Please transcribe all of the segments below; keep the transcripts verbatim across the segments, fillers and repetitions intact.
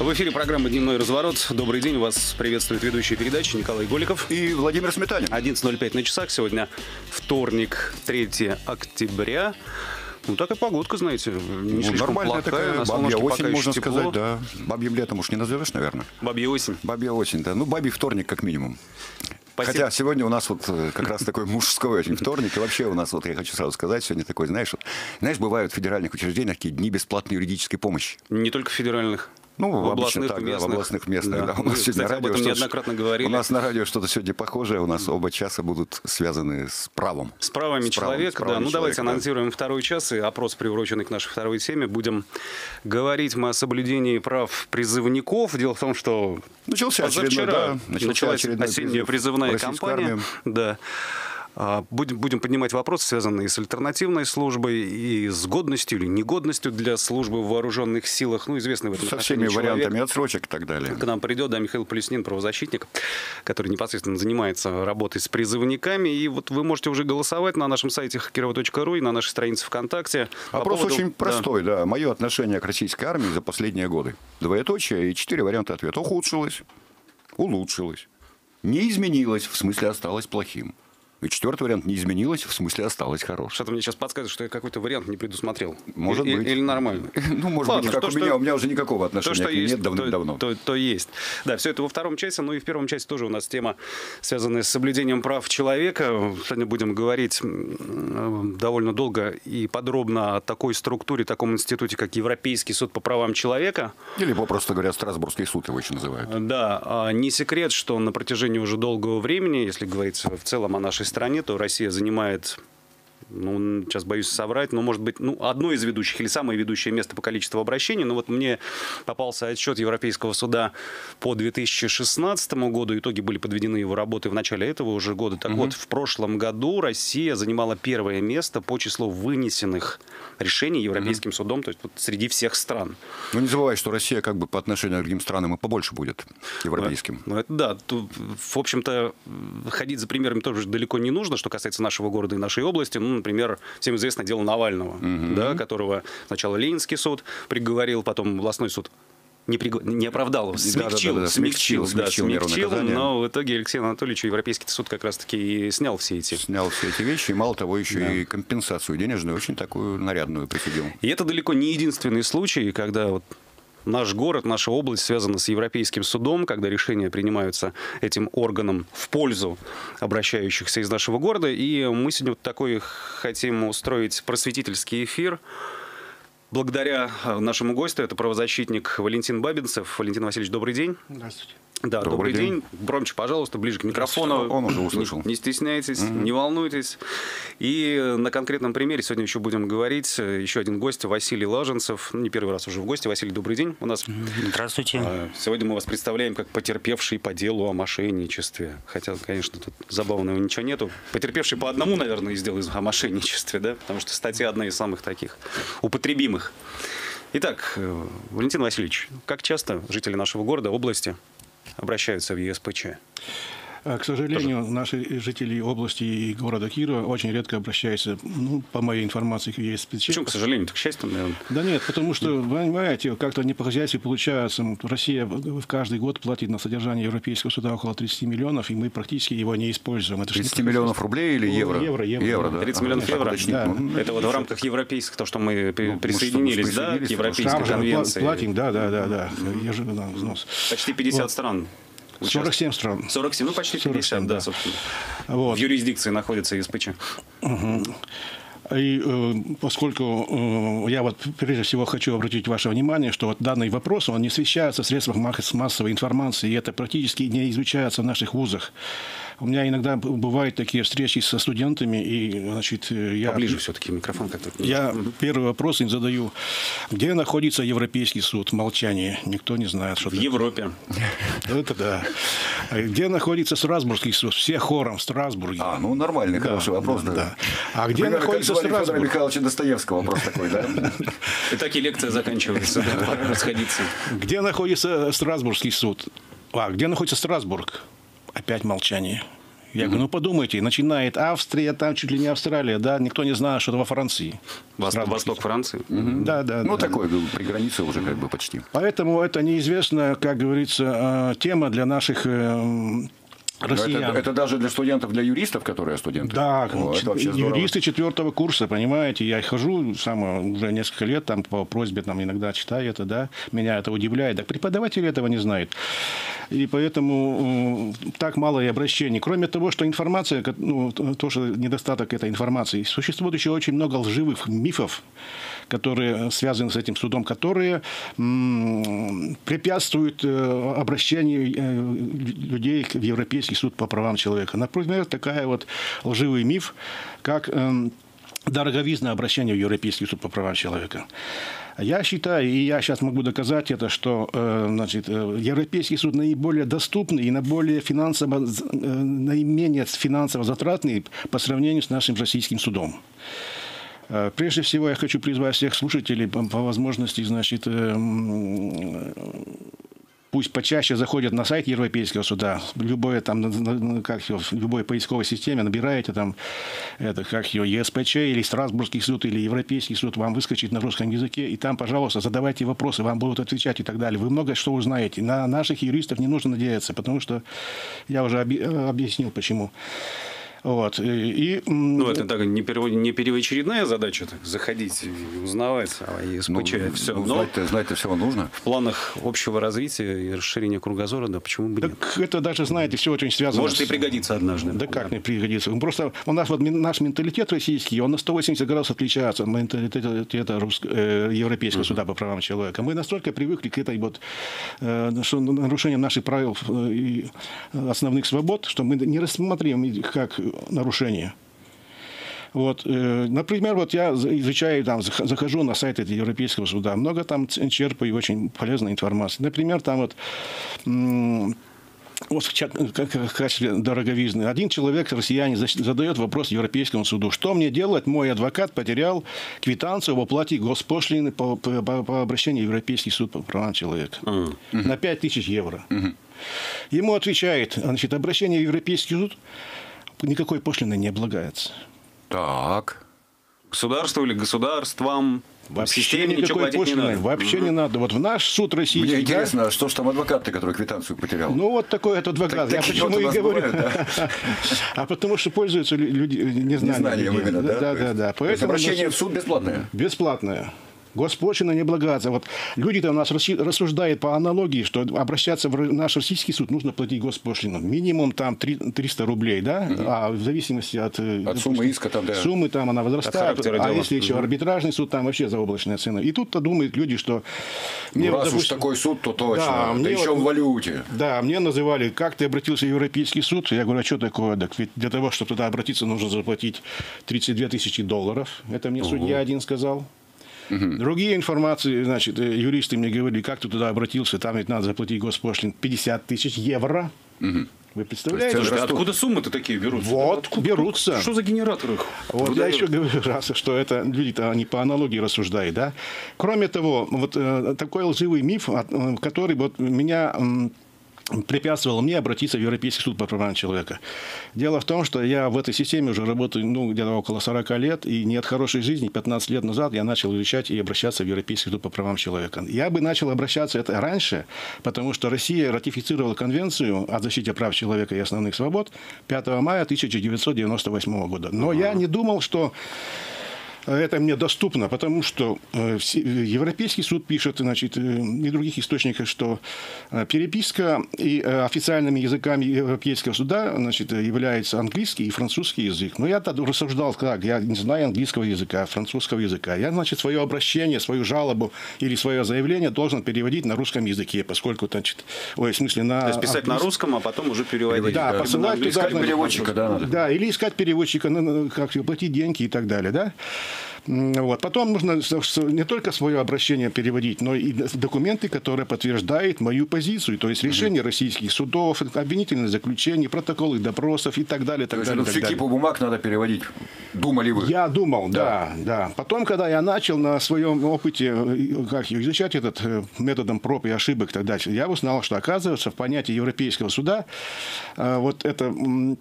В эфире программа «Дневной разворот». Добрый день. Вас приветствует ведущий передачи Николай Голиков. И Владимир Сметанин. одиннадцать ноль пять на часах. Сегодня вторник, третье октября. Ну, такая погодка, знаете, не ну, слишком нормальная плохая. Такая бабья осень, можно тепло. сказать, да. Бабьим летом уж не назовешь, наверное. Бабья осень. Бабья осень, да. Ну, бабий вторник, как минимум. Спасибо. Хотя сегодня у нас вот как раз такой мужской очень вторник. И вообще у нас, вот я хочу сразу сказать, сегодня такой, знаешь, вот, знаешь, бывают в федеральных учреждениях такие дни бесплатной юридической помощи. Не только федеральных. Ну, в областных, так, местных. Да, в областных местных. Да. Да. У нас Мы, сегодня кстати, радио, об этом неоднократно говорили. У нас на радио что-то сегодня похожее. У нас оба часа будут связаны с правом. С правами с человека, правом, с правами да. Ну, человека, давайте да. анонсируем второй час и опрос, приуроченный к нашей второй теме. Будем говорить мы о соблюдении прав призывников. Дело в том, что начался позавчера да, началась осенняя призывная кампания. Да. Будем, будем поднимать вопросы, связанные с альтернативной службой и с годностью или негодностью для службы в вооруженных силах. Ну, известный в этом со всеми человек. вариантами отсрочек и так далее. К нам придет, да, Михаил Полюснин, правозащитник, который непосредственно занимается работой с призывниками. И вот вы можете уже голосовать на нашем сайте хакерова точка ру и на нашей странице ВКонтакте. Вопрос поводу... очень простой, да. да. Мое отношение к российской армии за последние годы. Двоеточие и четыре варианта ответа. Ухудшилось, улучшилось, не изменилось, в смысле осталось плохим. И четвертый вариант не изменилось, в смысле осталось хорошим. Что-то мне сейчас подсказывает, что я какой-то вариант не предусмотрел. Может и, быть. Или нормально. Ну, может Ладно, быть, как то, у что... меня. У меня уже никакого отношения то, что к ним есть, нет давным-давно. То, то, то есть. Да, все это во втором часе. Ну и в первом часе тоже у нас тема, связанная с соблюдением прав человека. Сегодня будем говорить довольно долго и подробно о такой структуре, таком институте, как Европейский суд по правам человека. Или, попросту говоря, Страсбургский суд его еще называют. Да. Не секрет, что на протяжении уже долгого времени, если говорить в целом о нашей стране, то Россия занимает, ну, сейчас боюсь соврать, но, может быть, ну, одно из ведущих или самое ведущее место по количеству обращений. Но вот мне попался отчет Европейского суда по две тысячи шестнадцатому году. Итоги были подведены его работы в начале этого уже года. Так угу. вот, в прошлом году Россия занимала первое место по числу вынесенных решений Европейским угу. судом, то есть вот среди всех стран. Ну, не забывай, что Россия как бы по отношению к другим странам и побольше будет европейским. Ну, это да. Тут, в общем-то, ходить за примерами тоже далеко не нужно, что касается нашего города и нашей области. Ну, например, всем известно дело Навального, угу. да, которого сначала Ленинский суд приговорил, потом областной суд не, приг... не оправдал его, смягчил, да, да, да, смягчил, смягчил, да, смягчил, смягчил но в итоге Алексею Анатольевичу Европейский суд как раз-таки и снял все эти... Снял все эти вещи, и мало того, еще да. и компенсацию денежную, очень такую нарядную присудил. И это далеко не единственный случай, когда вот наш город, наша область связана с Европейским судом, когда решения принимаются этим органом в пользу обращающихся из нашего города. И мы сегодня вот такой хотим устроить просветительский эфир. Благодаря нашему гостю, это правозащитник Валентин Бабинцев. Валентин Васильевич, добрый день. Здравствуйте. Да, добрый, добрый день. день. Громче, пожалуйста, ближе к микрофону. Он уже услышал. Не, не стесняйтесь, угу. не волнуйтесь. И на конкретном примере сегодня еще будем говорить. Еще один гость, Василий Лаженцев. Не первый раз уже в гости. Василий, добрый день. У нас... Здравствуйте. Сегодня мы вас представляем как потерпевший по делу о мошенничестве. Хотя, конечно, тут забавного ничего нету. Потерпевший по одному, наверное, из дела о мошенничестве, да? Потому что статья одна из самых таких употребимых. Итак, Валентин Васильевич, как часто жители нашего города, области обращаются в ЕСПЧ? К сожалению, Тоже. наши жители области и города Кирова очень редко обращаются, ну, по моей информации, к ЕСПЧ. Почему, к сожалению, к счастью, наверное? Да нет, потому что, вы понимаете, как-то не по-хозяйски получается. Россия в каждый год платит на содержание Европейского суда около тридцати миллионов, и мы практически его не используем. Это тридцать миллионов рублей или евро? Евро, евро. евро да. тридцать миллионов евро? Да. Это вот в рамках европейских, то, что мы ну, присоединились, мы да, к Европейской конвенции. Платим, да, да, да, да. Ежегодно взнос. Почти пятьдесят вот. стран. сорок семь стран. сорок семь, ну почти пятьдесят, сорок семь, да, собственно. Вот. В юрисдикции находится ЕСПЧ. Угу. И э, поскольку э, я вот прежде всего хочу обратить ваше внимание, что вот данный вопрос, он не освещается в средствах массовой информации, и это практически не изучается в наших вузах. У меня иногда бывают такие встречи со студентами, и, значит, я... Поближе все-таки микрофон. Как-то... Я первый вопрос им задаю. Где находится Европейский суд? Молчание. Никто не знает, что в это. В Европе. Это да. Где находится Страсбургский суд? Все хором в Страсбурге. А, ну нормальный, да, хороший вопрос. Да, да. А где Примерно находится как Страсбург? Федора Михайловича Достоевского вопрос такой, да? И так и лекция заканчивается. Пора расходиться. Где находится Страсбургский суд? А, где находится Страсбург? Опять молчание. Я говорю, ну подумайте, начинает Австрия, там чуть ли не Австралия, да, никто не знает, что это во Франции. Восток, Восток Франции. Mm-hmm. Да, да. Ну, да. такой был при границе уже как бы почти. Поэтому это неизвестная, как говорится, тема для наших россиян. Это, это даже для студентов, для юристов, которые студенты? Да, О, это вообще здорово. Юристы четвертого курса, понимаете, я хожу сам уже несколько лет, там по просьбе там иногда читаю это, да, меня это удивляет, так преподаватели этого не знают. И поэтому э, так мало и обращений. Кроме того, что информация, ну, тоже недостаток этой информации, существует еще очень много лживых мифов, которые связаны с этим судом, которые м, препятствуют э, обращению э, людей в Европейский суд по правам человека. Например, такая вот лживый миф, как э, дороговизное обращение в Европейский суд по правам человека. Я считаю, и я сейчас могу доказать это, что э, значит, Европейский суд наиболее доступный и наиболее финансово, э, наименее финансово затратный по сравнению с нашим российским судом. Прежде всего, я хочу призвать всех слушателей по, по возможности, значит, э, пусть почаще заходят на сайт Европейского суда. Любое там, как его, в любой поисковой системе набираете там, это, как его, ЕСПЧ или Страсбургский суд, или Европейский суд, вам выскочит на русском языке, и там, пожалуйста, задавайте вопросы, вам будут отвечать и так далее. Вы много что узнаете. На наших юристов не нужно надеяться, потому что я уже объяснил, почему. Вот. И, ну, это так, не, перво, не первоочередная задача так, заходить и узнавать, а и скучать. Ну, все. Ну, знать-то, знать-то всего нужно. В планах общего развития и расширения кругозора, да, почему бы нет? Так это даже, знаете, все очень связано. Может с... и пригодится однажды. Да, да как не пригодится. Просто у нас вот наш менталитет российский, он на сто восемьдесят градусов отличается от менталитета русского, э, Европейского uh-huh. суда по правам человека. Мы настолько привыкли к этой вот э, нарушению наших правил и основных свобод, что мы не рассмотрим их как нарушение. Вот, э, например, вот я изучаю, там, захожу на сайт Европейского суда, много там черпаю очень полезной информации. Например, там вот, м- вот в качестве дороговизны. Один человек, россиянин, задает вопрос Европейскому суду. Что мне делать? Мой адвокат потерял квитанцию об оплате госпошлины по, по, по обращению в Европейский суд по правам человека. Uh-huh. На пять тысяч евро. Uh-huh. Ему отвечает, значит, обращение в Европейский суд никакой пошлины не облагается. Так. Государству или государствам? Вообще никакой пошлины. Не вообще угу. не надо. Вот в наш суд российский... Мне интересно, да? Что ж там адвокат-то, который квитанцию потерял? Ну, вот такой этот адвокат. Так, я почему и говорю. Бывает, да? А потому что пользуются люди незнанием. Незнанием именно, да? Да, да, да. Поэтому обращение в суд бесплатное? Бесплатное. Госпошлина не облагается. Вот люди-то у нас рассуждают по аналогии, что обращаться в наш российский суд нужно платить госпошлину. Минимум там триста рублей, да? Угу. А в зависимости от, от допустим, суммы иска там, да. Суммы там она возрастает. А дела. Если еще угу. арбитражный суд, там вообще заоблачная цена. И тут-то думают люди, что... Мне ну, вот, раз допустим, уж такой суд, то точно. Да, да еще вот, в валюте. Да, мне называли, как ты обратился в Европейский суд? Я говорю, а что такое? Так ведь для того, чтобы туда обратиться, нужно заплатить тридцать две тысячи долларов. Это мне угу. судья один сказал. Угу. Другие информации, значит, юристы мне говорили, как ты туда обратился, там ведь надо заплатить госпошлин пятьдесят тысяч евро. Угу. Вы представляете? Есть, откуда суммы-то такие берутся? Вот, откуда, берутся. Что за генераторы их? Вот выдают? Я еще говорю раз, что это люди-то они по аналогии рассуждают, да. Кроме того, вот э, такой лживый миф, который вот меня... Э, препятствовало мне обратиться в Европейский суд по правам человека. Дело в том, что я в этой системе уже работаю ну, где-то около сорок лет, и не от хорошей жизни, пятнадцать лет назад я начал изучать и обращаться в Европейский суд по правам человека. Я бы начал обращаться это раньше, потому что Россия ратифицировала Конвенцию о защите прав человека и основных свобод пятого мая тысяча девятьсот девяносто восьмого года. Но ага. я не думал, что это мне доступно, потому что Европейский суд пишет, значит, и других источниках, что переписка и официальными языками Европейского суда, значит, является английский и французский язык. Но я тогда рассуждал, как я не знаю английского языка, французского языка. Я, значит, свое обращение, свою жалобу или свое заявление должен переводить на русском языке, поскольку, значит, ой, в смысле на... То есть писать на русском, а потом уже переводить. Да, посылать туда, искать значит, переводчика, да, надо. Да, или искать переводчика, как платить деньги и так далее, да. Вот. Потом нужно не только свое обращение переводить, но и документы, которые подтверждают мою позицию. То есть решения угу. российских судов, обвинительные заключения, протоколы допросов и так далее. Так то далее, есть, ну, всю кипу бумаг надо переводить. Думали вы? Я думал, да. да, да. Потом, когда я начал на своем опыте как изучать этот методом проб и ошибок и так далее, я узнал, что, оказывается, в понятии Европейского суда вот это...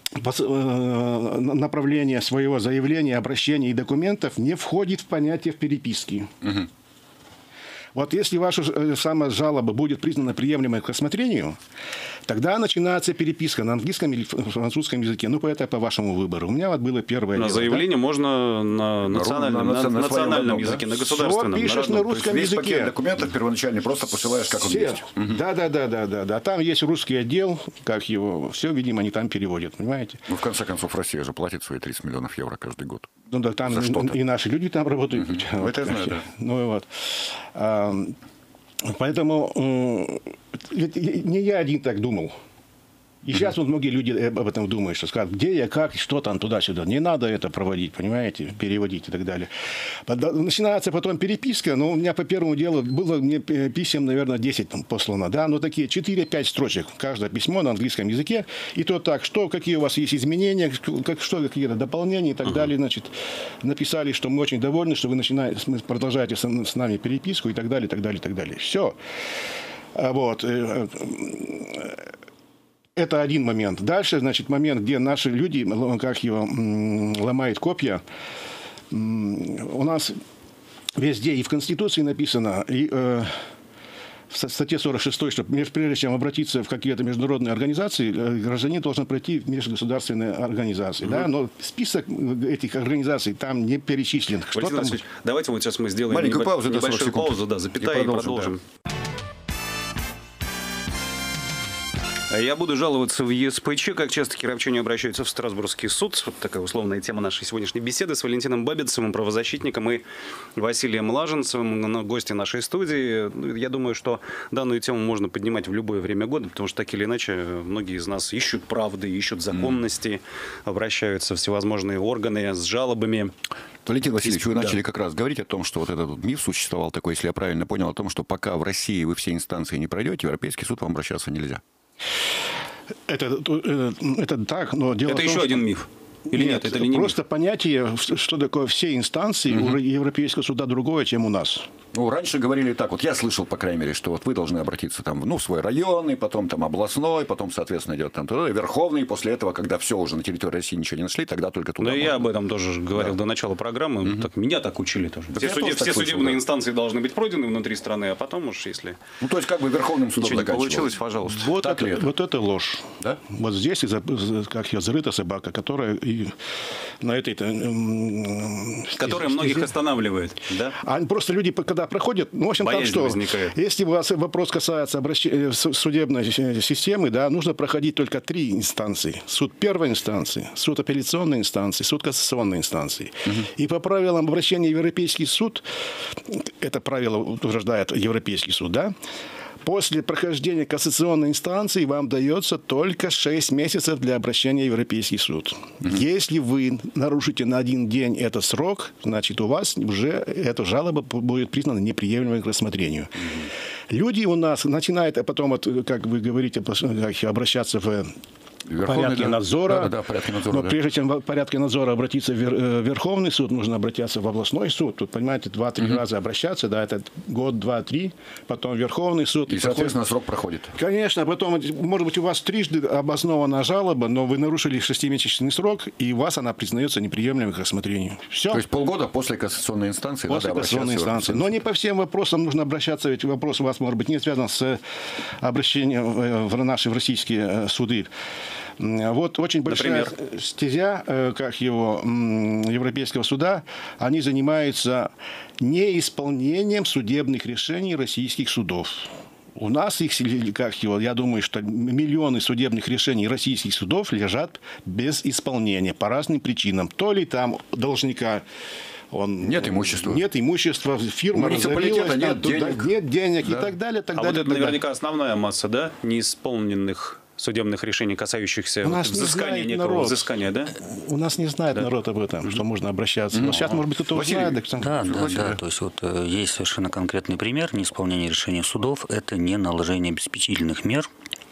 направление своего заявления, обращения и документов не входит в понятие в переписке. Угу. Вот если ваша самая жалоба будет признана приемлемой к рассмотрению, тогда начинается переписка на английском или французском языке. Ну, это по вашему выбору. У меня вот было первое на дело. заявление да? можно на национальном, на, на, на национальном языке, да? На государственном. Все пишешь на, на русском весь языке. Пакет документов первоначально просто посылаешь, как он все. есть. Да, да, да, да, да, да. Там есть русский отдел, как его, все, видимо, они там переводят, понимаете? Ну, в конце концов, Россия же платит свои тридцать миллионов евро каждый год. Ну, да, там и, и наши люди там работают. Угу. Вот, это я знаю, да. Ну, и вот. А, поэтому не я один так думал. И сейчас вот многие люди об этом думают, что скажут, где я, как, что там, туда-сюда. Не надо это проводить, понимаете, переводить и так далее. Начинается потом переписка, но у меня по первому делу было мне писем, наверное, десять там послано, да, но такие четыре-пять строчек, каждое письмо на английском языке, и то так, что, какие у вас есть изменения, как, что, какие-то дополнения и так uh-huh. далее, значит, написали, что мы очень довольны, что вы начинаете, продолжаете с, с нами переписку и так далее, и так далее, и так далее. Все. Вот. Это один момент. Дальше, значит, момент, где наши люди, как его, ломают копья. У нас везде и в Конституции написано, и э, в статье сорок шесть, что прежде чем обратиться в какие-то международные организации, гражданин должен пройти в межгосударственные организации. Угу. Да? Но список этих организаций там не перечислен. Что там... Давайте вот сейчас мы сделаем маленькую небо... паузу, небольшую паузу, да, запятая, и продолжим. И продолжим. Да. Я буду жаловаться в ЕСПЧ, как часто кировчане обращаются в Страсбургский суд. Вот такая условная тема нашей сегодняшней беседы с Валентином Бабицевым, правозащитником, и Василием Лаженцевым, гости нашей студии. Я думаю, что данную тему можно поднимать в любое время года, потому что так или иначе многие из нас ищут правды, ищут законности, mm. обращаются в всевозможные органы с жалобами. Валентин Васильевич, вы да. начали как раз говорить о том, что вот этот миф существовал такой, если я правильно понял, о том, что пока в России вы все инстанции не пройдете, в Европейский суд вам обращаться нельзя. Это, это, это так, но дело это в том, еще что... один миф. Или нет, нет это ли не просто миф? понятие, что такое все инстанции угу. у Европейского суда другое, чем у нас. Ну, раньше говорили так, вот я слышал, по крайней мере, что вот вы должны обратиться там, ну, в свой районный, потом там областной, потом, соответственно, идет там туда, верховный, и после этого, когда все уже на территории России ничего не нашли, тогда только туда. Да, можно. я об этом тоже говорил да. до начала программы. Угу. Так, меня так учили тоже. Все, суде, все слышал, судебные да. инстанции должны быть пройдены внутри страны, а потом уж если... Ну, то есть, как бы верховным судом ничего не получилось, пожалуйста. Вот, так это, это? вот это ложь. Да? Вот здесь, как я зарыта собака, которая и на этой... Которая многих останавливает, да? А просто люди, когда проходят, ну, в общем, там что, возникает. Если у вас вопрос касается обращения судебной системы, да, нужно проходить только три инстанции. Суд первой инстанции, суд апелляционной инстанции, суд кассационной инстанции. Угу. И по правилам обращения в Европейский суд, это правило утверждает Европейский суд, да, после прохождения кассационной инстанции вам дается только шесть месяцев для обращения в Европейский суд. Mm-hmm. Если вы нарушите на один день этот срок, значит, у вас уже эта жалоба будет признана неприемлемой к рассмотрению. Mm-hmm. Люди у нас начинают, а потом, вот, как вы говорите, обращаться в... Верховный, порядке да. надзора. Да, да, порядке надзора. Но да. прежде чем в порядке надзора обратиться в Верховный суд, нужно обратиться в областной суд. Тут, понимаете, два-три угу. раза обращаться, да, это год, два, три, потом Верховный суд. И, и соответственно, проходит... срок проходит. Конечно, а потом, может быть, у вас трижды обоснована жалоба, но вы нарушили шестимесячный срок, и у вас она признается неприемлемой к рассмотрению. Все. То есть полгода после кассационной инстанции после надо кассационной инстанции. Но не по всем вопросам нужно обращаться, ведь вопрос у вас, может быть, не связан с обращением в наши в российские суды. Вот очень большая Например? стезя, как его, Европейского суда, они занимаются неисполнением судебных решений российских судов. У нас их, как его, я думаю, что миллионы судебных решений российских судов лежат без исполнения по разным причинам. То ли там должника... Он, нет имущества. Нет имущества, фирма разорилась, нет денег, нет денег да. и так далее. Так а далее, вот это так наверняка далее. основная масса, да, неисполненных судебных решений, касающихся вот, взыскания некого народ. взыскания, да? У нас не знает да. народ об этом, что можно обращаться. Но сейчас, может быть, кто-то узнает. Да, да, да. То есть вот есть совершенно конкретный пример неисполнения решений судов. Это не наложение обеспечительных мер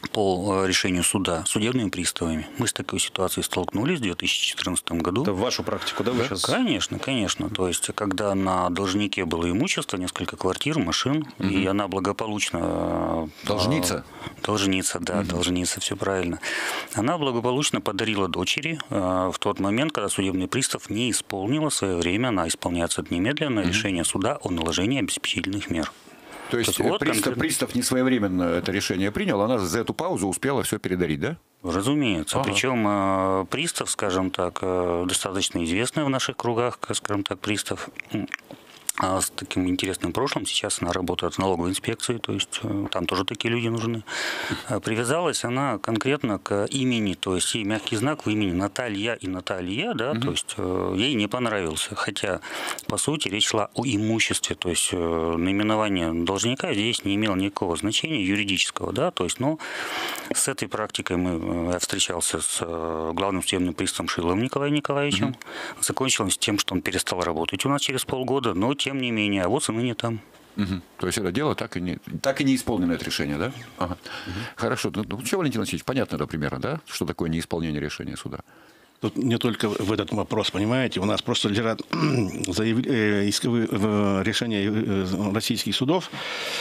по решению суда судебными приставами. Мы с такой ситуацией столкнулись в две тысячи четырнадцатом году. Это в вашу практику, да, вы да, сейчас? Конечно, конечно. То есть, когда на должнике было имущество, несколько квартир, машин, угу. и она благополучно... Должница? Должница, да, угу. должница, все правильно. Она благополучно подарила дочери в тот момент, когда судебный пристав не исполнила в свое время, она исполняется немедленно, угу. решение суда о наложении обеспечительных мер. То есть вот пристав, конкретно... пристав не своевременно это решение принял, она за эту паузу успела все передарить, да? Разумеется. Ага. Причем э, пристав, скажем так, э, достаточно известный в наших кругах, скажем так, пристав э, с таким интересным прошлым. Сейчас она работает в налоговой инспекции, то есть э, там тоже такие люди нужны. Э, привязалась она конкретно к имени, то есть ей мягкий знак в имени Наталья и Наталья, да, угу. то есть э, ей не понравился. Хотя, по сути, речь шла о имуществе, то есть э, наименование должника здесь не имело никакого значения юридического, да, то есть, но с этой практикой мы, я встречался с э, главным судебным приставом Шиловым Николаем Николаевичем. Угу. Закончилось тем, что он перестал работать у нас через полгода, но тем не менее, а вот и ныне там. Угу. То есть это дело так и не, так и не исполнено, это решение, да? Ага. Угу. Хорошо. Ну, что, Валентин Васильевич, понятно, да, примерно, да? Что такое неисполнение решения суда? Тут не только в этот вопрос, понимаете, у нас просто лежат заяв... исковые решения российских судов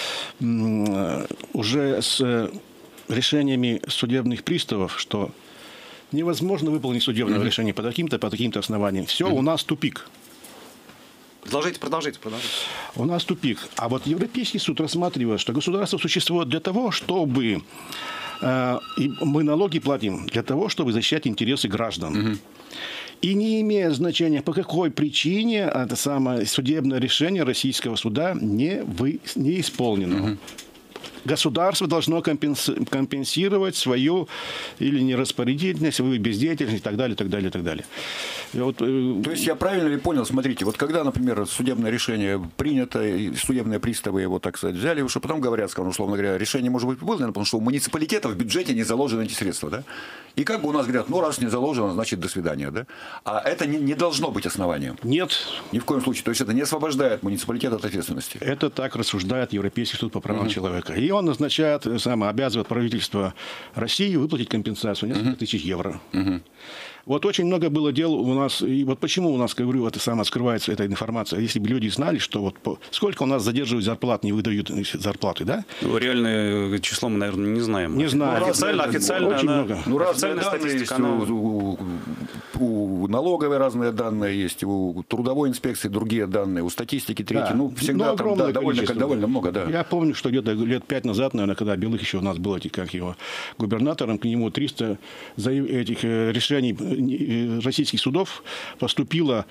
уже с решениями судебных приставов, что невозможно выполнить судебное mm-hmm. решение по таким-то, по таким-то основаниям. Все, mm-hmm. у нас тупик. Продолжайте, продолжайте, продолжайте. У нас тупик. А вот Европейский суд рассматривает, что государство существует для того, чтобы... Э, и мы налоги платим для того, чтобы защищать интересы граждан. Угу. И не имеет значения, по какой причине это самое судебное решение российского суда не, вы, не исполнено. Угу. Государство должно компенсировать свою или нераспорядительность, свою бездеятельность и так далее, так далее, так далее. И вот, э... То есть я правильно ли понял, смотрите, вот когда, например, судебное решение принято, и судебные приставы его, так сказать, взяли, что потом говорят, скажем, условно говоря, решение может быть выполнено, потому что у муниципалитета в бюджете не заложены эти средства, да? И как бы у нас говорят, ну раз не заложено, значит до свидания, да? А это не, не должно быть основанием. Нет. Ни в коем случае. То есть это не освобождает муниципалитет от ответственности. Это так рассуждает Европейский суд по правам угу. человека. И он назначает, сам обязывает правительство России выплатить компенсацию несколько uh-huh. тысяч евро. Uh-huh. Вот очень много было дел у нас, и вот почему у нас, говорю, это самое скрывается, эта информация. Если бы люди знали, что вот по, сколько у нас задерживают зарплат, не выдают зарплаты, да? Ну, реальное число мы, наверное, не знаем. Не знаем. Ну, официально, официально, очень она, много. Ну, разные данные есть, она... у, у, у налоговой разные данные есть, у трудовой инспекции другие данные, у статистики третьи. Да. Ну, всегда там да, довольно, довольно много, да. Я помню, что где-то лет пять назад, наверное, когда Белых еще у нас был, как его, губернатором, к нему триста этих решений российских судов поступило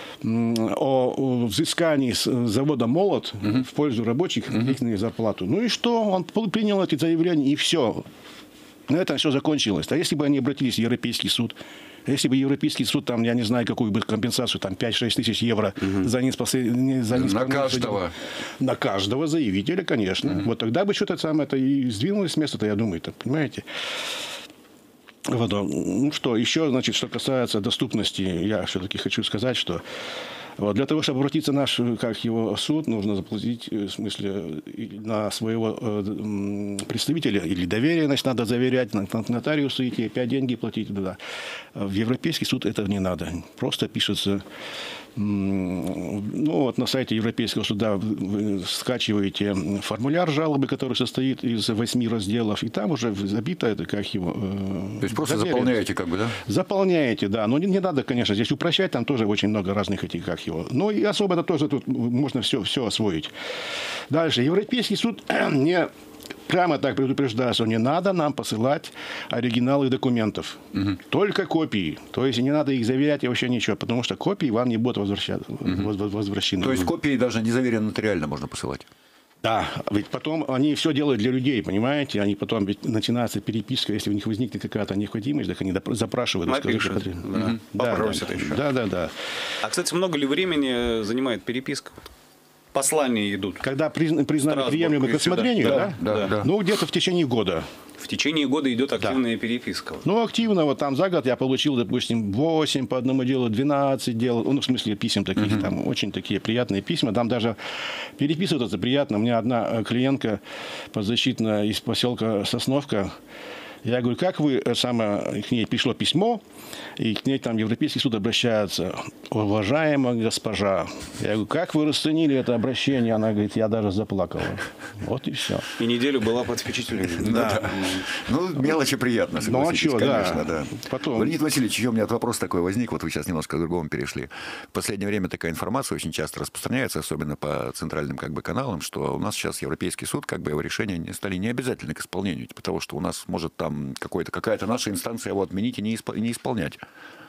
о взыскании с завода «Молот» угу. в пользу рабочих угу. их зарплату. Ну и что? Он принял эти заявления, и все. На этом все закончилось. А если бы они обратились в Европейский суд, если бы Европейский суд, там, я не знаю, какую бы компенсацию, там пять-шесть тысяч евро угу. за неспособность... За на каждого. На каждого заявителя, конечно. Угу. Вот тогда бы что-то самое-то и сдвинулось с места-то, я думаю, -то, понимаете? Вот, ну что, еще, значит, что касается доступности, я все-таки хочу сказать, что вот, для того, чтобы обратиться в наш, как его суд, нужно заплатить, в смысле, на своего э, представителя или доверие, значит, надо заверять, на нотариусу идти, опять деньги платить туда. В Европейский суд это не надо. Просто пишется... Ну, вот на сайте Европейского суда вы скачиваете формуляр жалобы, который состоит из восьми разделов, и там уже забито это, как его... То есть просто доверие. Заполняете, как бы, да? Заполняете, да. Но не, не надо, конечно, здесь упрощать, там тоже очень много разных этих, как его... Ну, и особо это тоже тут можно все, все освоить. Дальше. Европейский суд не... Прямо так предупреждаю, что не надо нам посылать оригиналы документов. Угу. Только копии. То есть не надо их заверять и вообще ничего, потому что копии вам не будут возвращаться, угу. возвращены. То есть копии даже не заверенные нотариально можно посылать? Да, ведь потом они все делают для людей, понимаете? Они потом, ведь начинается переписка, если у них возникнет какая-то необходимость, так они запрашивают. Напишут, да. Да, попросят да, еще. Да, да, да. А, кстати, много ли времени занимает переписка? послания идут. Когда призна, признали Страсбург приемлемым к и сюда. рассмотрению, Да, да? да, да. Ну, где-то в течение года. В течение года идет активная переписка. Ну, активно, вот там за год я получил, допустим, восемь по одному делу, двенадцать дел, ну, в смысле, писем таких, uh-huh. там очень такие приятные письма, там даже переписываться приятно. У меня одна клиентка подзащитная из поселка Сосновка, я говорю, как вы, самое, к ней пришло письмо, и к ней там Европейский суд обращается, уважаемая госпожа. Я говорю, как вы расценили это обращение? Она говорит, я даже заплакала. Вот и все. И неделю была под впечатлением. Да. Ну, мелочи приятно, согласитесь, Ну, а что, конечно, да. да. Потом... Леонид Васильевич, еще у меня вопрос такой возник, вот вы сейчас немножко к другому перешли. В последнее время такая информация очень часто распространяется, особенно по центральным как бы каналам, что у нас сейчас Европейский суд, как бы его решения не стали необязательны к исполнению, потому что у нас может там какой-то, какая-то наша инстанция его отменить и не, исп... не исполнять.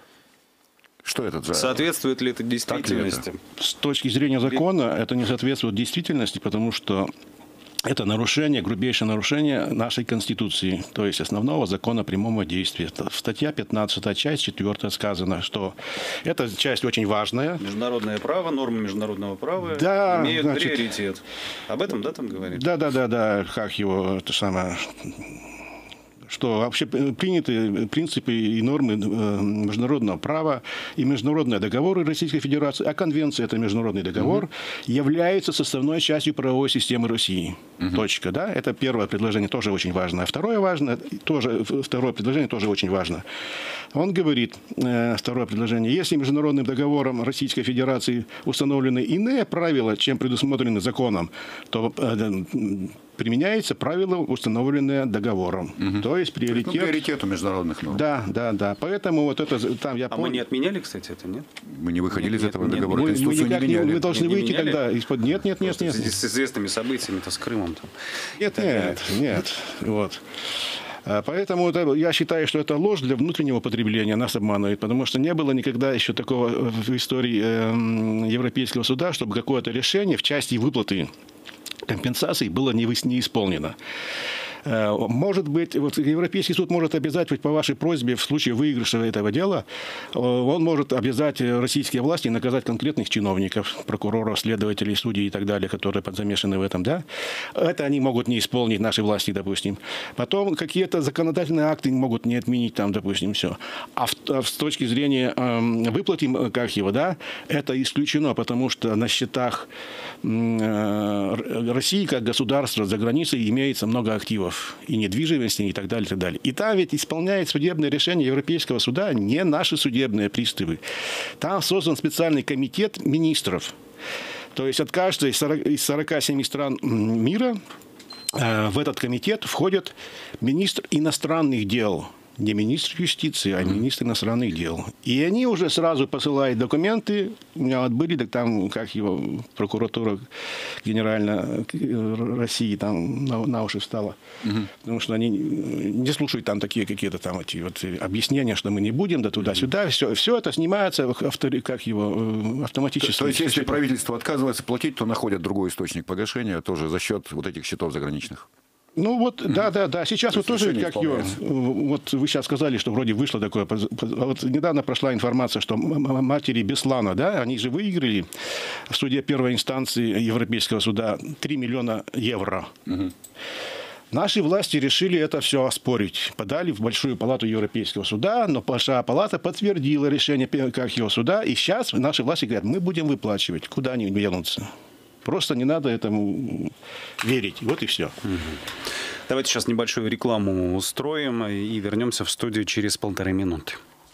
Что это за... Соответствует ли это действительности? это? С точки зрения закона это не соответствует действительности, потому что это нарушение, грубейшее нарушение нашей Конституции, то есть основного закона прямого действия. Статья пятнадцатая, часть четвёртая сказано, что эта часть очень важная. Международное право, нормы международного права да, имеют значит, приоритет. Об этом, да, там говорит? Да, да, да, да, как его, это самое... что вообще приняты принципы и нормы международного права и международные договоры Российской Федерации, а конвенция, это международный договор, угу. является составной частью правовой системы России. Угу. Точка, да? Это первое предложение, тоже очень важно. А второе важно, тоже, второе предложение тоже очень важно. Он говорит, второе предложение, если международным договором Российской Федерации установлены иные правила, чем предусмотрены законом, то применяется правило, установленное договором. Угу. То есть приоритет... Ну, приоритет у международных норм. Да, да, да. Поэтому вот это там я А помню... мы не отменяли, кстати, это, нет? Мы не выходили нет, из этого нет, договора. Мы, мы, Конституцию никак не не, меняли. мы должны Не выйти меняли? тогда из-под... Нет, нет, нет, нет. С известными событиями-то с Крымом. Там. Нет, нет, нет. Вот. Поэтому это, я считаю, что это ложь для внутреннего потребления, нас обманывает, потому что не было никогда еще такого в истории э, Европейского суда, чтобы какое-то решение в части выплаты компенсаций было не, не исполнено. Может быть, вот Европейский суд может обязать по вашей просьбе в случае выигрыша этого дела, он может обязать российские власти наказать конкретных чиновников, прокуроров, следователей, судей и так далее, которые замешаны в этом, да. Это они могут не исполнить, наши власти, допустим. Потом какие-то законодательные акты могут не отменить, там, допустим, все. А, в, а с точки зрения э, выплаты, как его, да, это исключено, потому что на счетах э, России как государства за границей имеется много активов и недвижимости, и так далее, и так далее. И там ведь исполняет судебное решение Европейского суда не наши судебные приставы. Там создан специальный комитет министров. То есть от каждой из сорока семи стран мира э, в этот комитет входит министр иностранных дел. Не министр юстиции, а министр иностранных дел. И они уже сразу посылают документы. У меня вот были, так там, как его, прокуратура генеральная России там на, на уши встала. Угу. Потому что они не слушают там такие какие-то там эти вот объяснения, что мы не будем, да туда-сюда. Все, все это снимается автори, как его, автоматически. То, то есть, если правительство отказывается платить, то находят другой источник погашения тоже за счет вот этих счетов заграничных. Ну вот, да, да, да. Сейчас то вот тоже, как его, вот вы сейчас сказали, что вроде вышло такое. Вот недавно прошла информация, что матери Беслана, да, они же выиграли в суде первой инстанции Европейского суда три миллиона евро. Угу. Наши власти решили это все оспорить. Подали в Большую палату Европейского суда, но Большая палата подтвердила решение как его суда. И сейчас наши власти говорят, мы будем выплачивать. Куда они денутся? Просто не надо этому верить. Вот и все. Угу. Давайте сейчас небольшую рекламу устроим и вернемся в студию через полторы минуты.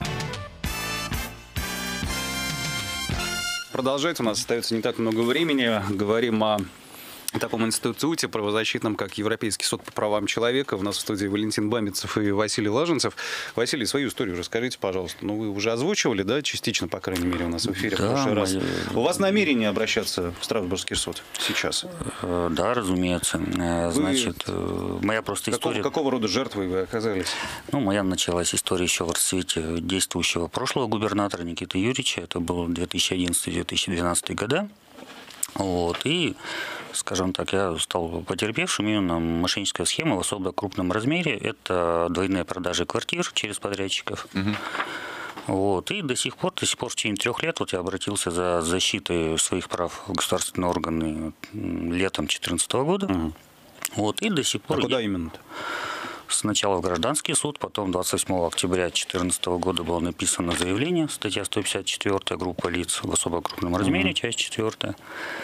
Продолжать. У нас остается не так много времени. Говорим о таком институте правозащитном, как Европейский суд по правам человека. У нас в студии Валентин Бамбицев и Василий Лаженцев. Василий, свою историю расскажите, пожалуйста. Ну, вы уже озвучивали, да, частично, по крайней мере, у нас в эфире да, в прошлый раз. Моя... У вас намерение обращаться в Страсбургский суд сейчас? Да, разумеется. Значит, вы... моя просто какого, история... Какого рода жертвой вы оказались? Ну, моя началась история еще в расцвете действующего прошлого губернатора Никиты Юрьевича. Это был две тысячи одиннадцатый — две тысячи двенадцатый года. Вот, и, скажем так, я стал потерпевшим именно мошенническая схема в особо крупном размере. Это двойные продажи квартир через подрядчиков. Угу. Вот. И до сих пор, до сих пор в течение трех лет вот я обратился за защитой своих прав в государственные органы летом две тысячи четырнадцатого года. Угу. Вот. И до сих пор... А куда я... именно-то? Сначала в гражданский суд, потом двадцать восьмого октября две тысячи четырнадцатого года было написано заявление, статья сто пятьдесят четыре, группа лиц в особо крупном размере, угу. часть четвертая.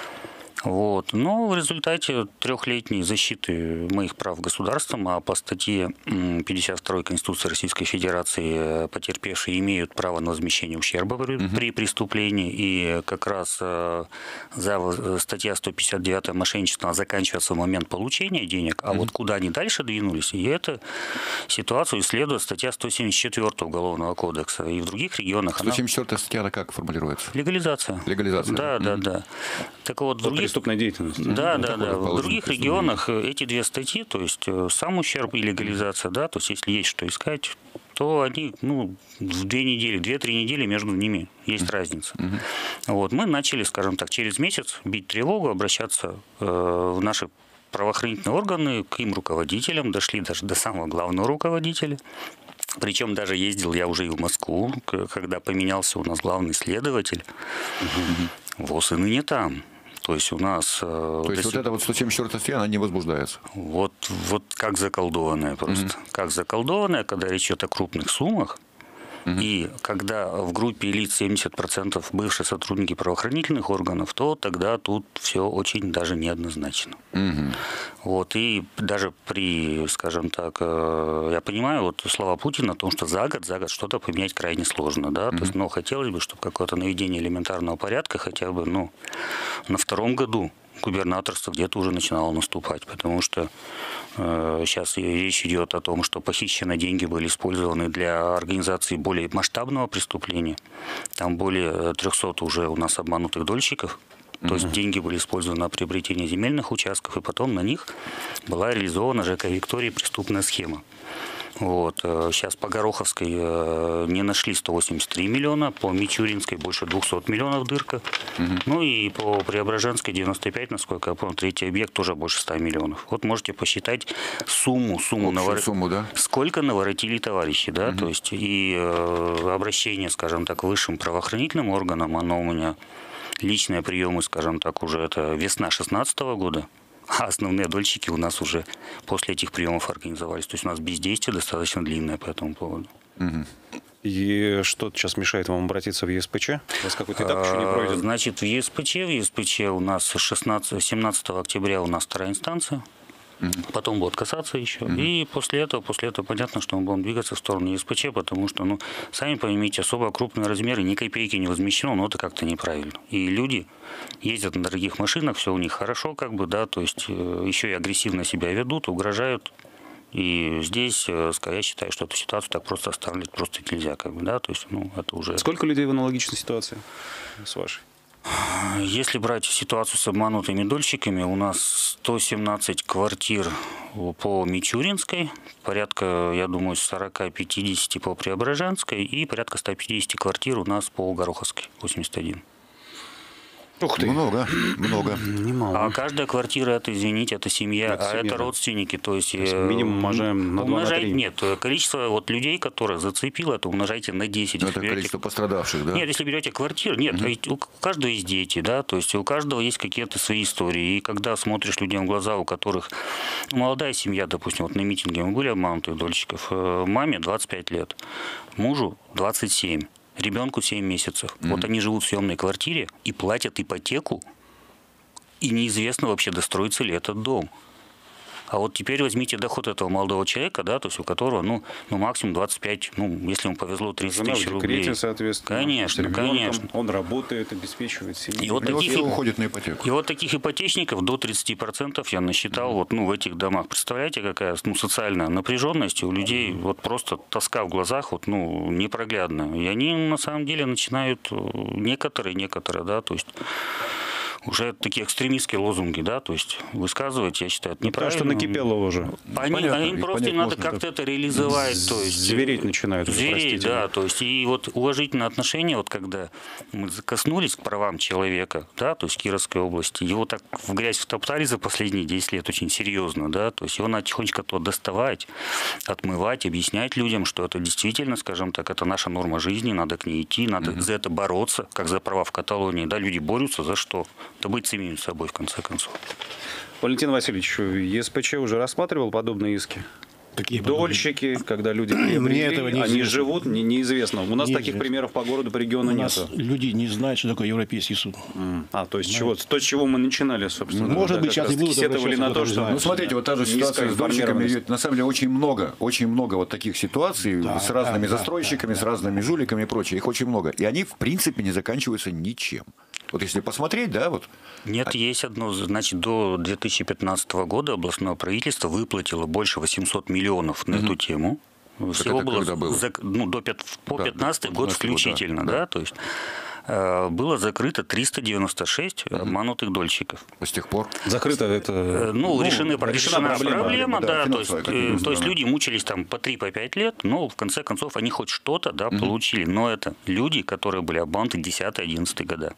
Вот. Но в результате трехлетней защиты моих прав государством, а по статье пятьдесят второй Конституции Российской Федерации потерпевшие имеют право на возмещение ущерба при, угу. при преступлении, и как раз э, за статья сто пятьдесят девять мошенничество заканчивается в момент получения денег, а угу. вот куда они дальше двинулись, и эту ситуацию исследует статья сто семьдесят четыре Уголовного кодекса, и в других регионах сто семьдесят четвёртая она... статья, она как формулируется? Легализация. Легализация. Да, да, да, угу. да. Так вот, в других... Преступная деятельность. Да, ну, да, да. В других регионах эти две статьи, то есть сам ущерб и легализация, да, то есть если есть что искать, то они, ну, в две недели, две-три недели между ними есть mm-hmm. разница. Mm-hmm. Вот. Мы начали, скажем так, через месяц бить тревогу, обращаться э, в наши правоохранительные органы, к им руководителям, дошли даже до самого главного руководителя. Причем даже ездил я уже и в Москву, когда поменялся у нас главный следователь. Mm-hmm. ВОС и ныне там. То есть у нас... То есть вот эта вот сто семьдесят четвёртая статья, она не возбуждается? Вот, вот как заколдованная просто. Mm-hmm. Как заколдованная, когда речь идет о крупных суммах. Mm-hmm. И когда в группе лиц семьдесят процентов бывшие сотрудники правоохранительных органов, то тогда тут все очень даже неоднозначно. Mm-hmm. Вот, и даже при, скажем так, я понимаю вот слова Путина о том, что за год, за год что-то поменять крайне сложно. Да? Mm-hmm. То есть, ну, хотелось бы, чтобы какое-то наведение элементарного порядка хотя бы ну, на втором году губернаторство где-то уже начинало наступать, потому что э, сейчас речь идет о том, что похищенные деньги были использованы для организации более масштабного преступления. Там более трехсот уже у нас обманутых дольщиков. То mm-hmm. есть деньги были использованы на приобретение земельных участков, и потом на них была реализована ЖК «Виктория» преступная схема. Вот. Сейчас по Гороховской не нашли сто восемьдесят три миллиона, по Мичуринской больше двухсот миллионов дырка. Угу. Ну и по Преображенской девяносто пять, насколько я помню, третий объект тоже больше ста миллионов. Вот можете посчитать сумму, сумму, навор... сумму да? сколько наворотили товарищи. Да? Угу. То есть и э, обращение, скажем так, к высшим правоохранительным органам, оно у меня личные приемы, скажем так, уже это весна шестнадцатого года. А основные дольщики у нас уже после этих приемов организовались. То есть у нас бездействие достаточно длинное по этому поводу. Угу. И что сейчас мешает вам обратиться в ЕСПЧ? У вас какой-то этап еще не пройден? Значит, в ЕСПЧ, в ЕСПЧ у нас семнадцатого октября у нас вторая инстанция. Mm-hmm. Потом будут касаться еще. Mm-hmm. И после этого, после этого понятно, что мы будем двигаться в сторону ЕСПЧ, потому что, ну, сами поймите, особо крупные размеры, ни копейки не возмещено, но это как-то неправильно. И люди ездят на дорогих машинах, все у них хорошо, как бы, да, то есть еще и агрессивно себя ведут, угрожают. И здесь, я считаю, что эту ситуацию так просто оставлять просто нельзя, как бы, да, то есть, ну, это уже... Сколько людей в аналогичной ситуации с вашей? Если брать ситуацию с обманутыми дольщиками, у нас сто семнадцать квартир по Мичуринской, порядка, я думаю, сорок-пятьдесят по Преображенской и порядка ста пятидесяти квартир у нас по Гороховской, восемьдесят один. Ух ты. Много, много. Немало. А каждая квартира, это, извините, это семья, это а семья, это да. родственники. То есть, то есть минимум умножаем на два, на три. Нет, количество вот людей, которых зацепило, это умножайте на десять. Это берете... количество пострадавших, да? Нет, если берете квартиру, нет, угу. у каждого есть дети, да, то есть у каждого есть какие-то свои истории. И когда смотришь людям в глаза, у которых ну, молодая семья, допустим, вот на митинге мы были обманутых дольщиков, маме двадцать пять лет, мужу двадцать семь. Ребенку семь месяцев. Mm-hmm. Вот они живут в съемной квартире и платят ипотеку, и неизвестно вообще, достроится ли этот дом. А вот теперь возьмите доход этого молодого человека, да, то есть у которого, ну, ну максимум двадцать пять, ну, если ему повезло, тридцать тысяч рублей. Жена в декрете, соответственно. Конечно, ребенком, конечно. Он работает, обеспечивает семью. И вот таких, уходит на ипотеку. И вот таких ипотечников до тридцати процентов я насчитал mm-hmm. вот, ну, в этих домах. Представляете, какая ну, социальная напряженность у людей, mm-hmm. вот просто тоска в глазах, вот, ну, непроглядная. И они на самом деле начинают, некоторые, некоторые, да, то есть... уже такие экстремистские лозунги, да, то есть высказывать, я считаю, это неправильно. Потому что накипело уже. Они, Понятно, они и просто понять надо можно, как-то да. это реализовать. То есть, Звереть начинают уже, Звереть, простите. да, то есть и вот уважительное отношение, вот когда мы коснулись к правам человека, да, то есть в Кировской области, его так в грязь втоптали за последние десять лет очень серьезно, да, то есть его надо тихонечко оттуда доставать, отмывать, объяснять людям, что это действительно, скажем так, это наша норма жизни, надо к ней идти, надо mm-hmm. за это бороться, как за права в Каталонии, да, люди борются за что? Да быть самим собой, в конце концов. Валентин Васильевич, ЕСПЧ уже рассматривал подобные иски? Какие Дольщики, когда люди Мне приобрели, этого они неизвестно. живут, не, неизвестно. У нас Неизвестно. таких примеров по городу, по региону У нет. нас люди не знают, что такое Европейский суд. А, то есть чего, то, с чего мы начинали, собственно. Ну, может да, быть, как сейчас раз и будут сетовали на обращаться, то, кто-то что... знает. Ну, смотрите, вот та же Низкая ситуация с дольщиками. информированность. идет. На самом деле, очень много, очень много вот таких ситуаций Да, с разными да, да, застройщиками, да, с разными жуликами и прочее. Их очень много. И они, в принципе, не заканчиваются ничем. Вот если посмотреть, да, вот... Нет, есть одно. Значит, до две тысячи пятнадцатого года областное правительство выплатило больше восемьсот миллионов на эту тему. Всего это было, когда было? зак- ну, до пят- по Да, пятнадцатый год пятнадцатый год, включительно, да, да, да. то есть э, было закрыто триста девяносто шесть обманутых дольщиков. С тех пор... Закрыто это... Э, Ну, решены, решена решена проблема, проблема, да, да, то, есть, финансовая, как э, ни то есть странно. люди мучились там по три-по пять лет, но в конце концов они хоть что-то, да, получили. Но это люди, которые были обмануты десятый-одиннадцатый года.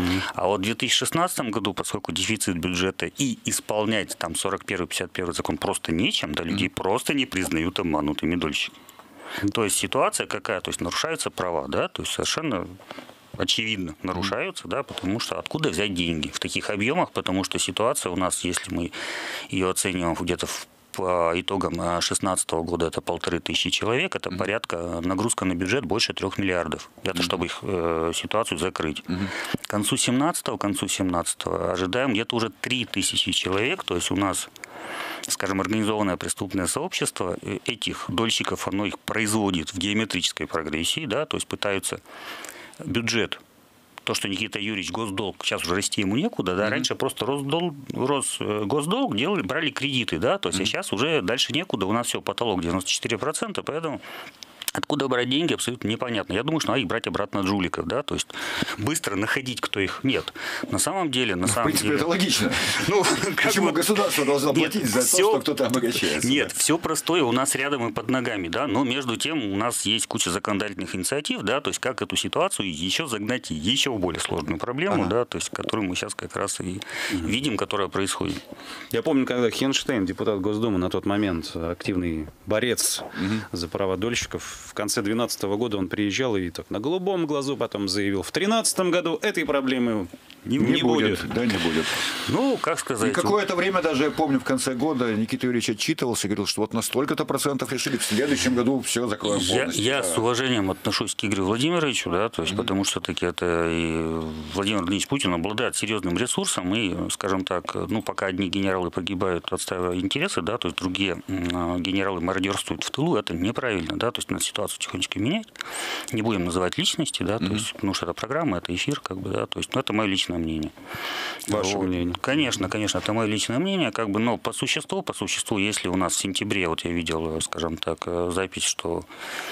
А вот в две тысячи шестнадцатом году, поскольку дефицит бюджета и исполнять там сорок первый пятьдесят первый закон просто нечем, да, людей просто не признают обманутыми дольщиками. То есть ситуация какая? То есть нарушаются права, да, то есть совершенно очевидно нарушаются, да, потому что откуда взять деньги в таких объемах, потому что ситуация у нас, если мы ее оцениваем где-то в по итогам две тысячи шестнадцатого года это полторы тысячи человек, это mm-hmm. порядка, нагрузка на бюджет больше трех миллиардов. Это mm-hmm. чтобы их э, ситуацию закрыть. Mm-hmm. К концу семнадцатого, к концу семнадцатого ожидаем где-то уже три тысячи человек, то есть у нас, скажем, организованное преступное сообщество этих дольщиков, оно их производит в геометрической прогрессии, да, то есть пытаются бюджет. То, что Никита Юрьевич госдолг, сейчас уже расти ему некуда, да, mm-hmm. раньше просто Росдолг, Рос, госдолг делали, брали кредиты, да, то есть mm-hmm. а сейчас уже дальше некуда, у нас все, потолок девяносто четыре процента, поэтому откуда брать деньги, абсолютно непонятно. Я думаю, что надо их брать обратно от жуликов, да, то есть быстро находить, кто их... Нет. На самом деле, на В самом принципе, деле... это логично. Ну, Почему бы... государство должно Нет, платить за все... то, что кто-то обогащается? Нет, да? все простое у нас рядом и под ногами, да, но между тем у нас есть куча законодательных инициатив, да, то есть как эту ситуацию еще загнать еще в более сложную проблему, ага. да, то есть которую мы сейчас как раз и угу. видим, которая происходит. Я помню, когда Хенштейн, депутат Госдумы, на тот момент активный борец угу. за права дольщиков, в конце две тысячи двенадцатого года он приезжал и так на голубом глазу потом заявил, в две тысячи тринадцатом году этой проблемы не, не, не будет. будет. Да, не будет. Ну, как сказать... И какое-то время даже, я помню, в конце года Никита Юрьевич отчитывался и говорил, что вот на столько-то процентов решили, в следующем году все закроем полностью. Я, я да. с уважением отношусь к Игорю Владимировичу, да, то есть, mm-hmm. потому что таки это и Владимир Владимирович Путин обладает серьезным ресурсом, и, скажем так, ну, пока одни генералы погибают, отстаивая интересы, да, то есть другие генералы мародерствуют в тылу, это неправильно, да, то есть надо ситуацию тихонечко менять. Не будем называть личности, да, то mm-hmm. есть, потому что это программа, это эфир, как бы, да, то есть, ну, это мое личное мнение. Ваше вот. мнение? Конечно, конечно, это мое личное мнение, как бы, но по существу, по существу, если у нас в сентябре, вот я видел, скажем так, запись, что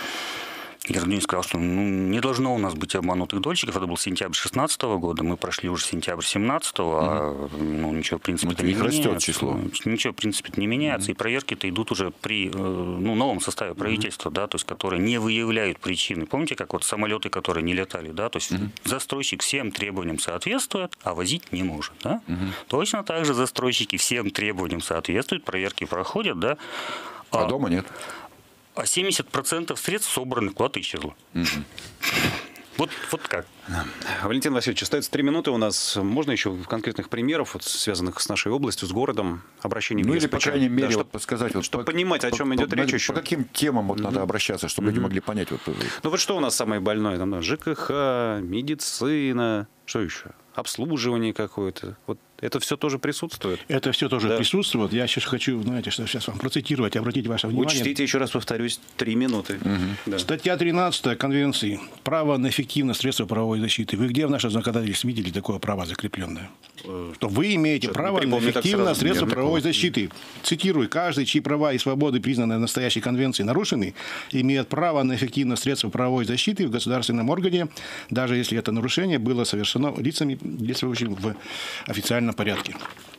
Игорь Владимирович сказал, что ну, не должно у нас быть обманутых дольщиков. Это был сентябрь шестнадцатого года. Мы прошли уже сентябрь семнадцатого, mm-hmm. а ну, ничего, в принципе, ну, не растет меняется. число. Ничего, в принципе, не меняется. Mm-hmm. И проверки-то идут уже при ну, новом составе правительства, mm-hmm. да, то есть, которые не выявляют причины. Помните, как вот самолеты, которые не летали, да, то есть mm-hmm. застройщик всем требованиям соответствует, а возить не может, да. Mm-hmm. Точно так же застройщики всем требованиям соответствуют, проверки проходят, да. А, а дома нет. А семьдесят процентов средств собранных куда-то исчезло. Mm-hmm. Вот, вот как. Валентин Васильевич, остается три минуты у нас. Можно еще конкретных примеров, вот, связанных с нашей областью, с городом, обращений ну, в или, по крайней мере, да, вот чтобы подсказать, вот, чтобы по, понимать, о чем по, идет по, речь по, еще. По каким темам вот, mm-hmm. надо обращаться, чтобы mm-hmm. люди могли понять. Вот, ну вот что у нас самое больное? Там, да, ЖКХ, медицина, что еще? Обслуживание какое-то. Вот Это все тоже присутствует? Это все тоже Да. присутствует. Я сейчас хочу, знаете, что сейчас вам процитировать, обратить ваше внимание. Учтите, еще раз повторюсь, три минуты. Да. Статья тринадцатая Конвенции. Право на эффективное средство правовой защиты. Вы где в нашем законодательстве видели такое право закрепленное? Что вы имеете Что-то право не на припомню так эффективное сразу. средство Не правовой припомню. защиты. Цитирую. Каждый, чьи права и свободы, признанные настоящей конвенцией, нарушены, имеет право на эффективное средство правовой защиты в государственном органе, даже если это нарушение было совершено лицами, действующими в официальном порядке.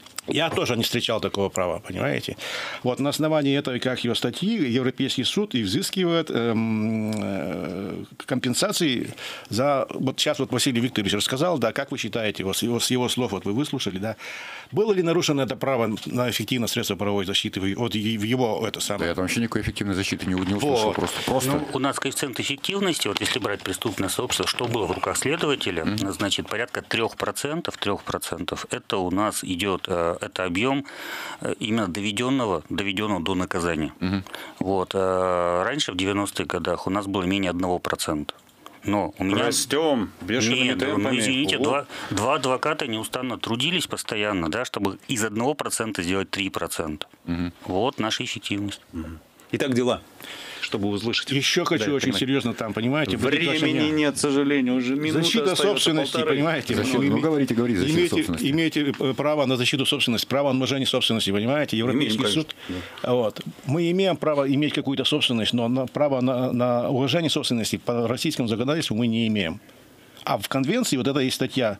Я тоже не встречал такого права, понимаете? Вот на основании этой, как его статьи, Европейский суд и взыскивает эм, э, компенсации за... Вот сейчас вот Василий Викторович рассказал, да, как вы считаете, вот с его, с его слов, вот вы выслушали, да, было ли нарушено это право на эффективное средство правовой защиты в, вот, в его это Да, самое? я там вообще никакой эффективной защиты не, не услышал. Вот. Просто, просто Ну, у нас коэффициент эффективности, вот если брать преступное сообщество, что было в руках следователя, mm-hmm. значит, порядка трех процентов, трех процентов это у нас идет, э, это объем э, именно доведенного, доведенного до наказания. Mm-hmm. Вот, э, раньше, в девяностых годах, у нас было менее одного процента. Но у меня... Растем бешеными Нет, темпами. ну, извините, Ого. два, два адвоката неустанно трудились постоянно, да, чтобы из одного процента сделать три процента. Угу. Вот наша эффективность. Угу. Итак, дела, чтобы услышать. Еще хочу Да, очень понимаете. серьезно там, понимаете? Времени отношения... нет, к сожалению, уже минута Защита остается, собственности, полторы. понимаете? Защита- Вы ну, име- говорите, говорите, защита имеете, собственности. имеете право на защиту собственности, право на умножение собственности, понимаете? Европейский Имеем, суд. Вот. Мы имеем право иметь какую-то собственность, но на, право на, на уважение собственности по российскому законодательству мы не имеем. А в конвенции, вот это есть статья,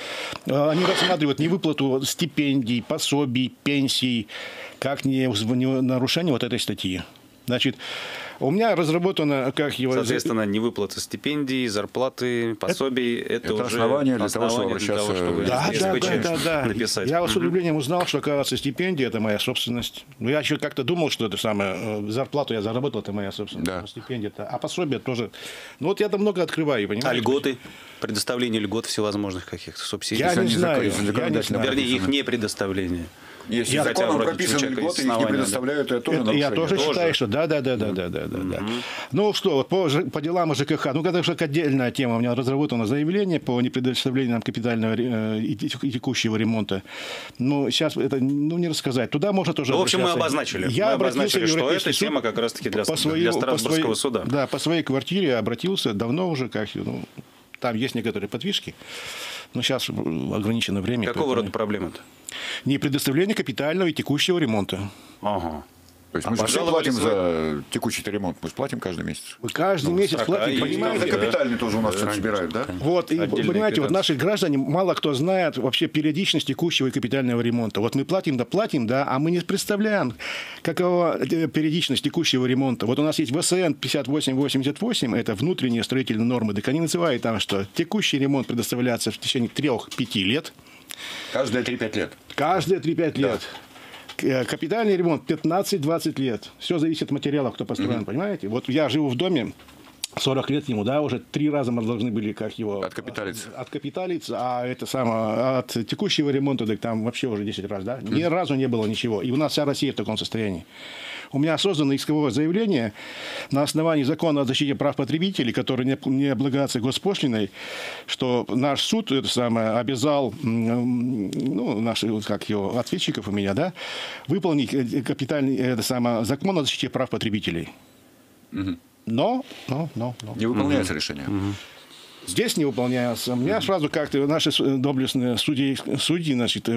э, они рассматривают невыплату стипендий, пособий, пенсий, как не, не нарушение вот этой статьи. Значит, у меня разработано, как его... Соответственно, невыплата стипендий, зарплаты, пособий, это, это уже основание для того, чтобы основание для того, обращаться- чтобы Да, да, СПЧ да, да, да. написать. Я вот с Мгм. удивлением узнал, что, оказывается, стипендия – это моя собственность. Ну, я еще как-то думал, что это самое, э, зарплату я заработал, это моя собственность. Да. А стипендия-то, а пособие тоже. Ну, вот я там много открываю, понимаете? А льготы? Предоставление льгот всевозможных каких-то субсидий? Я Если не они знаю, закон- если я не законодательно знаю. Вернее, их не предоставление. Если Я- законом хотя вроде прописаны человека льготы, есть их не основания, предоставляют, это тоже Это я нарушение. тоже Тоже. считаю, что да, да, да, да, да, да, да, да. Ну что, вот по, Ж- по делам о ЖКХ, ну это же отдельная тема. У меня разработано заявление по непредоставлению нам капитального э, и те- и текущего ремонта. Ну, сейчас это ну, не рассказать. Туда можно тоже Ну, в общем, мы обращаться. обозначили. Я Мы обратился обозначили, в что Европейский эта суд тема как раз-таки для, по для своему- по Страсбургского своей- суда. Да, по своей квартире обратился давно уже, как ну, там есть некоторые подвижки, но сейчас ограничено время. Какого поэтому- рода проблемы-то? Не предоставление капитального и текущего ремонта. Ага. То есть мы же все пожаловались платим за текущий ремонт, мы же платим каждый месяц. Мы каждый Ну, месяц строка платим, есть, понимаете? Это да. капитальный тоже у нас что-то собирают, да? Вот, и, Отдельные понимаете, вот квитанции. наши граждане, мало кто знает вообще периодичность текущего и капитального ремонта. Вот мы платим, да платим, да, а мы не представляем, какова э, периодичность текущего ремонта. Вот у нас есть вэ эс эн пятьдесят восемь восемьдесят восемь, это внутренние строительные нормы, так они называют там, что текущий ремонт предоставляется в течение трех-пяти лет, Каждые три-пять лет. каждые три-пять лет. К- э, Капитальный ремонт пятнадцать-двадцать лет. Все зависит от материала, кто построен, понимаете? Вот я живу в доме, сорок лет ему, да, уже три раза мы должны были, как его... Откапиталиться. Откапиталиться, а это самое, от текущего ремонта, так там вообще уже десять раз, да? Ни разу не было ничего. И у нас вся Россия в таком состоянии. У меня создано исковое заявление на основании закона о защите прав потребителей, который не, не облагается госпошлиной, что наш суд это самое, обязал м, ну, наших, как его, ответчиков у меня, да, выполнить э, капитальный это самое, закон о защите прав потребителей. Но, но, но, но. Не выполняется решение. Здесь не выполняется. У меня сразу как-то наши с- доблестные судьи, судьи значит, э,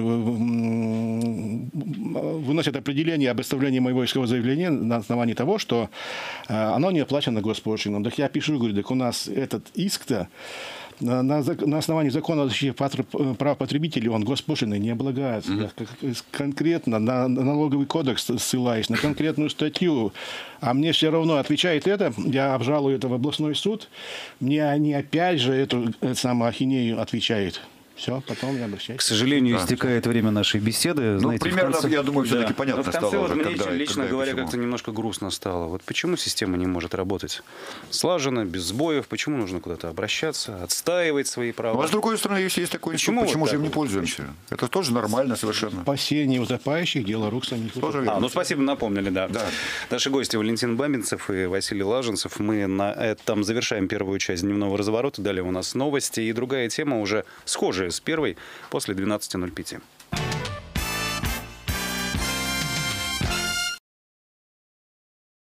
м, выносят определение об оставлении моего искового заявления на основании того, что э, оно не оплачено госпошлином. Так я пишу, говорю, так у нас этот иск-то на, на зак- на основании закона о защите патр- прав потребителей он госпошлиной не облагается. Я как- конкретно на, на налоговый кодекс ссылаюсь, на конкретную статью. А мне все равно отвечает это. Я обжалую это в областной суд. Мне они опять же эту, эту самую ахинею отвечают. Все, потом я К обращаюсь. сожалению, истекает время нашей беседы. Ну, Знаете, в примерно, конце- я думаю, все-таки понятно Но в конце стало вот уже, мне когда и- лично когда и говоря, почему. как-то немножко грустно стало. Вот почему система не может работать слаженно, без сбоев? Почему нужно куда-то обращаться, отстаивать свои права? Ну, а с другой стороны, если есть такой Почему институт, почему вот же так им не вот? пользуемся? Это тоже нормально совершенно. Спасение утопающих – дело рук самих. Тоже А, верно. ну спасибо, напомнили, да. Да. Наши гости Валентин Бабинцев и Василий Лаженцев. Мы на этом завершаем первую часть дневного разворота. Далее у нас новости и другая тема, уже схожая с первой, после двенадцати ноль пять.